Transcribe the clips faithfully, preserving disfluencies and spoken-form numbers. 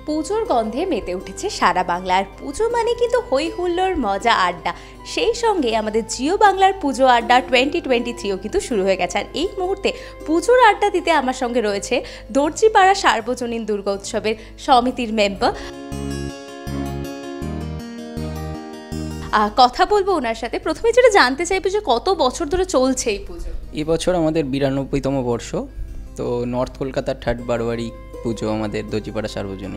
পুজোর গন্ধে মেতে উঠেছে সারা বাংলা। আর পুজো মানে কিন্তু হই হুল্লোড়, মজা, আড্ডা। সেই সঙ্গে আমাদের জিও বাংলার পুজো আড্ডা টোয়েন্টি টোয়েন্টি থ্রিও কিন্তু শুরু হয়ে গেছে। আর এই মুহূর্তে পুজোর আড্ডা দিতে আমার সঙ্গে রয়েছে দর্জিপাড়া সার্বজনীন দুর্গা উৎসবের সমিতির মেম্বার। কথা বলবো ওনার সাথে। প্রথমে যেটা জানতে চাইবো যে কত বছর ধরে চলছে এই পুজো? এবছর আমাদের বিরানব্বইতম বর্ষ। তো নর্থ কলকাতার থার্ড বারোয়ারি পুজো আমাদের দর্জিপাড়া সার্বজনীন।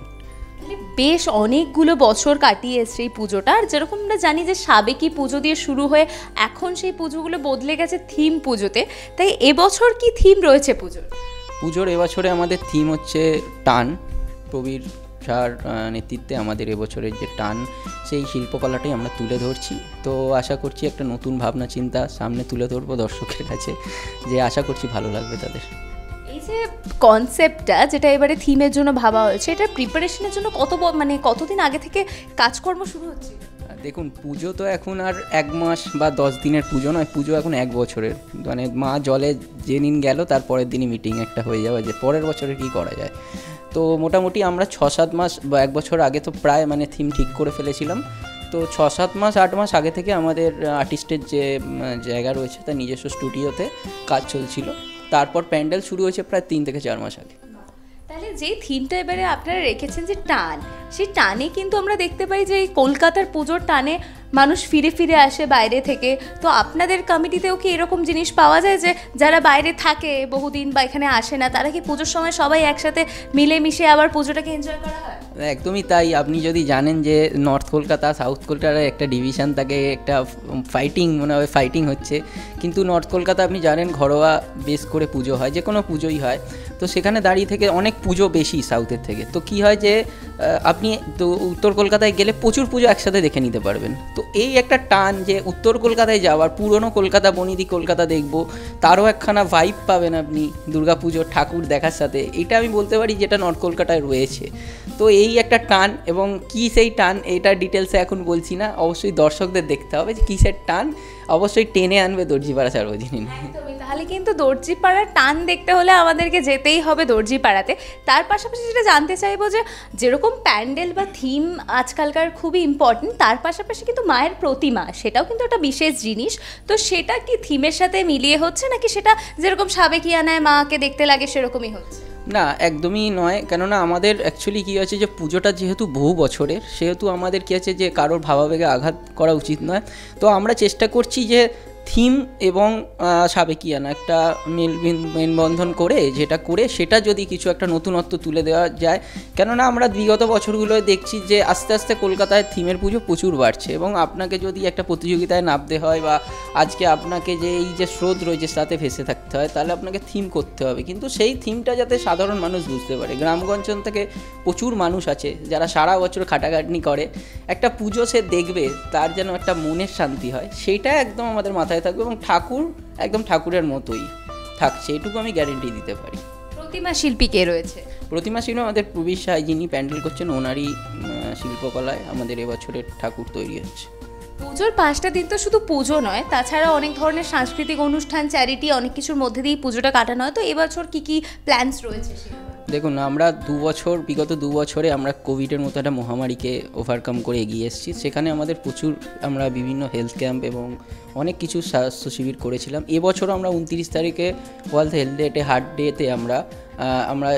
বেশ অনেকগুলো বছর কাটিয়ে এসছে এই পুজোটা। আর যেরকম আমরা জানি যে সাবেকি পুজো দিয়ে শুরু হয়ে এখন সেই পুজোগুলো বদলে গেছে থিম পুজোতে, তাই এবছর কি থিম রয়েছে পুজোর? পুজোর এবছরে আমাদের থিম হচ্ছে টান। প্রবীর সার নেতৃত্বে আমাদের এবছরের যে টান, সেই শিল্পকলাটাই আমরা তুলে ধরছি। তো আশা করছি একটা নতুন ভাবনা চিন্তা সামনে তুলে ধরবো দর্শকের কাছে, যে আশা করছি ভালো লাগবে তাদের। এই যে কনসেপ্টটা যেটা এবারে থিমের জন্য ভাবা হয়েছে, এটা প্রিপারেশনের জন্য কত মানে কতদিন আগে থেকে কাজকর্ম শুরু হচ্ছে? দেখুন, পুজো তো এখন আর এক মাস বা দশ দিনের পুজো নয়, পুজো এখন এক বছরের। মানে মা জলে যেদিন গেল তার পরের দিনই মিটিং একটা হয়ে যাবে যে পরের বছরে কী করা যায়। তো মোটামুটি আমরা ছ সাত মাস বা এক বছর আগে তো প্রায় মানে থিম ঠিক করে ফেলেছিলাম। তো ছ সাত মাস আট মাস আগে থেকে আমাদের আর্টিস্টের যে জায়গা রয়েছে তার নিজস্ব স্টুডিওতে কাজ চলছিল। তারপর প্যান্ডেল শুরু হয়েছে প্রায় তিন থেকে চার মাস আগে। তাহলে যে থিমটা এবারে আপনারা রেখেছেন যে টান, সেই টানে কিন্তু আমরা দেখতে পাই যে এই কলকাতার পুজোর টানে মানুষ ফিরে ফিরে আসে বাইরে থেকে। তো আপনাদের কমিটিতেও কি এরকম জিনিস পাওয়া যায় যে যারা বাইরে থাকে বহুদিন বা এখানে আসে না, তারা কি পুজোর সময় সবাই একসাথে মিলেমিশে আবার পুজোটাকে এনজয় করা হয়? একদমই তাই। আপনি যদি জানেন যে নর্থ কলকাতা সাউথ কলকাতার একটা ডিভিশন থাকে, একটা ফাইটিং মনে হয় ফাইটিং হচ্ছে, কিন্তু নর্থ কলকাতা আপনি জানেন ঘরোয়া বেশ করে পুজো হয়, যে কোনো পুজোই হয়। তো সেখানে দাঁড়িয়ে থেকে অনেক পুজো বেশি সাউথের থেকে। তো কি হয় যে আপনি তো উত্তর কলকাতায় গেলে প্রচুর পুজো একসাথে দেখে নিতে পারবেন। তো এই একটা টান যে উত্তর কলকাতায় যাওয়ার, পুরনো কলকাতা বনিদি কলকাতা দেখবো, তারও একখানা ভাইব পাবেন আপনি দুর্গা পুজোর ঠাকুর দেখার সাথে। এটা আমি বলতে পারি যেটা নর্থ কলকাতায় রয়েছে। তো এই একটা টান, এবং কি সেই টান এটা ডিটেলসে এখন বলছি না, অবশ্যই দর্শকদের দেখতে হবে যে কিসের টান। অবশ্যই টেনে আনবে দর্জিপাড়া সার্বজনীন। তাহলে কিন্তু দর্জিপাড়ার টান দেখতে হলে আমাদেরকে যেতেই হবে দর্জিপাড়াতে। তার পাশাপাশি যেটা জানতে চাইবো যে যেরকম প্যান্ডেল বা থিম আজকালকার খুবই ইম্পর্টেন্ট, তার পাশাপাশি কিন্তু মায়ের প্রতিমা, সেটাও কিন্তু একটা বিশেষ জিনিস। তো সেটা কি থিমের সাথে মিলিয়ে হচ্ছে, নাকি সেটা যেরকম সাবেকিয়ানায় মাকে দেখতে লাগে সেরকমই হচ্ছে? না, একদমই নয়। কেননা আমাদের অ্যাকচুয়ালি কী আছে যে পুজোটা যেহেতু বহু বছরের, সেহেতু আমাদের কী আছে যে কারোর ভাবাবেগে আঘাত করা উচিত নয়। তো আমরা চেষ্টা করছি যে থিম এবং সাবেকিয়ানা একটা মেল মেলবন্ধন করে, যেটা করে সেটা যদি কিছু একটা নতুনত্ব তুলে দেওয়া যায়। কেননা আমরা বিগত বছরগুলোয় দেখছি যে আস্তে আস্তে কলকাতায় থিমের পুজো প্রচুর বাড়ছে, এবং আপনাকে যদি একটা প্রতিযোগিতায় নামতে হয় বা আজকে আপনাকে যে এই যে স্রোত রয়েছে তাতে ভেসে থাকতে হয়, তাহলে আপনাকে থিম করতে হবে। কিন্তু সেই থিমটা যাতে সাধারণ মানুষ বুঝতে পারে। গ্রামগঞ্জ থেকে প্রচুর মানুষ আছে যারা সারা বছর খাটাখাটনি করে, একটা পুজো সে দেখবে, তার যেন একটা মনের শান্তি হয়, সেইটা একদম আমাদের মাথায় থাকবে। এবং ঠাকুর একদম ঠাকুরের মতোই থাকছে, এইটুকু আমি গ্যারেন্টি দিতে পারি। প্রতিমা শিল্পী কে রয়েছে? প্রতিমা শিল্পী আমাদের প্রবীর সাহা, যিনি প্যান্ডেল করছেন, ওনারই শিল্পকলায় আমাদের এবছরের ঠাকুর তৈরি হচ্ছে। পুজোর পাঁচটা দিন তো শুধু পুজো নয়, তাছাড়া অনেক ধরনের সাংস্কৃতিক অনুষ্ঠান, চ্যারিটি, অনেক কিছুর মধ্যে দিয়েই পুজোটা কাটানো হয়। তো এবছর কি কি প্ল্যানস রয়েছে? দেখুন, আমরা দু বছর বিগত দু বছরে আমরা কোভিডের মতো একটা মহামারীকে ওভারকাম করে এগিয়ে এসেছি। সেখানে আমাদের প্রচুর আমরা বিভিন্ন হেলথ ক্যাম্প এবং অনেক কিছু স্বাস্থ্য শিবির করেছিলাম। এবছরও আমরা উনত্রিশ তারিখে ওয়ার্ল্ড হেলথ ডেতে হার্ট ডেতে আমরা আমরা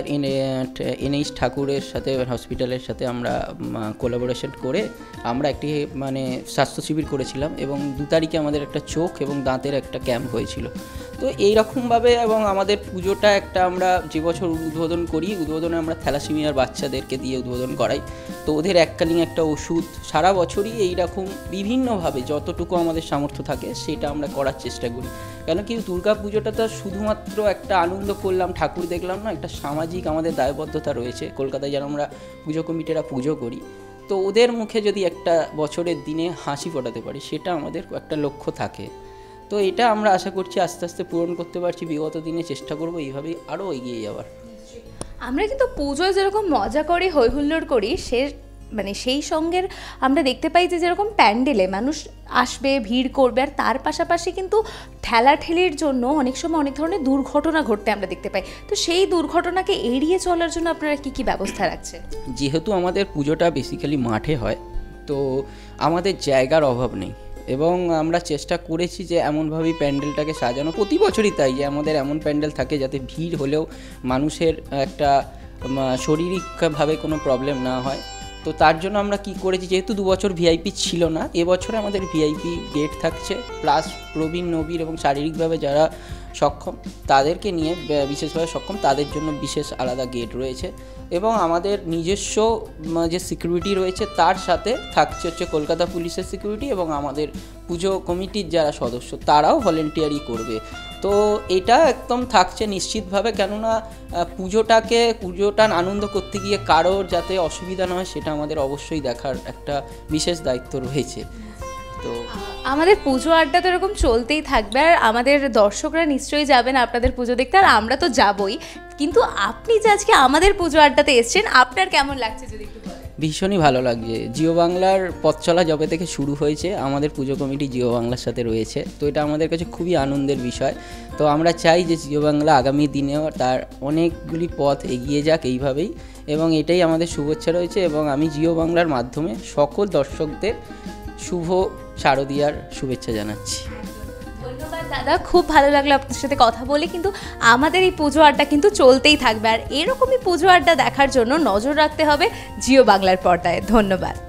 এনএইচ ঠাকুরের সাথে হসপিটালের সাথে আমরা কোলাবোরেশন করে আমরা একটি মানে স্বাস্থ্য শিবির করেছিলাম, এবং দু তারিখে আমাদের একটা চোখ এবং দাঁতের একটা ক্যাম্প হয়েছিল। তো এই রকমভাবে, এবং আমাদের পুজোটা একটা আমরা যে বছর উদ্বোধন করি, উদ্বোধনে আমরা থ্যালাসেমিয়ার বাচ্চাদেরকে দিয়ে উদ্বোধন করাই। তো ওদের এককালীন একটা ওষুধ, সারা বছরই এইরকম বিভিন্নভাবে যতটুকু আমাদের সামর্থ্য থাকে সেটা আমরা করার চেষ্টা করি। কেন কি দুর্গা পুজোটা তো শুধুমাত্র একটা আনন্দ করলাম, ঠাকুর দেখলাম না, একটা সামাজিক আমাদের দায়বদ্ধতা রয়েছে। কলকাতায় যারা আমরা পুজো কমিটিরা পুজো করি, তো ওদের মুখে যদি একটা বছরের দিনে হাসি ফোটাতে পারি, সেটা আমাদের একটা লক্ষ্য থাকে। তো এটা আমরা আশা করছি আস্তে আস্তে পূরণ করতে পারছি। বিগত দিনে চেষ্টা করব এইভাবেই আরও এগিয়ে যাওয়ার। আমরা কিন্তু পুজোয় যেরকম মজা করি, হই হুল্লোড় করি, সে মানে সেই সঙ্গে আমরা দেখতে পাই যে যেরকম প্যান্ডেলে মানুষ আসবে, ভিড় করবে, আর তার পাশাপাশি কিন্তু ঠেলাঠেলির জন্য অনেক সময় অনেক ধরনের দুর্ঘটনা ঘটতে আমরা দেখতে পাই। তো সেই দুর্ঘটনাকে এড়িয়ে চলার জন্য আপনারা কি কি ব্যবস্থা রাখছেন? যেহেতু আমাদের পুজোটা বেসিক্যালি মাঠে হয়, তো আমাদের জায়গার অভাব নেই এবং আমরা চেষ্টা করেছি যে এমনভাবেই প্যান্ডেলটাকে সাজানো, প্রতি বছরই তাই, যে আমাদের এমন প্যান্ডেল থাকে যাতে ভিড় হলেও মানুষের একটা শারীরিকভাবে কোনো প্রবলেম না হয়। তো তার জন্য আমরা কি করেছি, যেহেতু দু বছর ভিআইপি ছিল না, এবছরে আমাদের ভিআইপি গেট থাকছে, প্লাস প্রবীণ নবীর এবং শারীরিকভাবে যারা সক্ষম তাদেরকে নিয়ে, বিশেষভাবে সক্ষম তাদের জন্য বিশেষ আলাদা গেট রয়েছে এবং আমাদের নিজস্ব যে সিকিউরিটি রয়েছে তার সাথে থাকছে হচ্ছে কলকাতা পুলিশের সিকিউরিটি এবং আমাদের পুজো কমিটির যারা সদস্য তারাও ভলেন্টিয়ারি করবে। তো এটা একদম থাকছে নিশ্চিতভাবে, কেননা পুজোটাকে পুজোটা আনন্দ করতে গিয়ে কারোর যাতে অসুবিধা না হয় সেটা আমাদের অবশ্যই দেখার একটা বিশেষ দায়িত্ব রয়েছে। তো আমাদের পুজো আড্ডা তো এরকম চলতেই থাকবে, আর আমাদের দর্শকরা নিশ্চয়ই যাবেন আপনাদের পুজো দেখতে, আর আমরা তো যাবই। কিন্তু আপনি যে আজকে আমাদের পুজো আড্ডাতে এসেছেন, আপনার কেমন লাগছে যদি একটু বলেন? ভীষণই ভালো লাগছে। জিও বাংলার পথ চলা যবে থেকে শুরু হয়েছে, আমাদের পুজো কমিটি জিও বাংলার সাথে রয়েছে, তো এটা আমাদের কাছে খুবই আনন্দের বিষয়। তো আমরা চাই যে জিও বাংলা আগামী দিনেও তার অনেকগুলি পথ এগিয়ে যাক এইভাবেই, এবং এটাই আমাদের শুভেচ্ছা রয়েছে। এবং আমি জিও বাংলার মাধ্যমে সকল দর্শকদের শুভ শারদীয়ার শুভেচ্ছা জানাচ্ছি। ধন্যবাদ দাদা, খুব ভালো লাগলো আপনার সাথে কথা বলে। কিন্তু আমাদের এই পুজো আড্ডা কিন্তু চলতেই থাকবে, আর এরকমই পুজো আড্ডা দেখার জন্য নজর রাখতে হবে জিও বাংলার পর্দায়। ধন্যবাদ।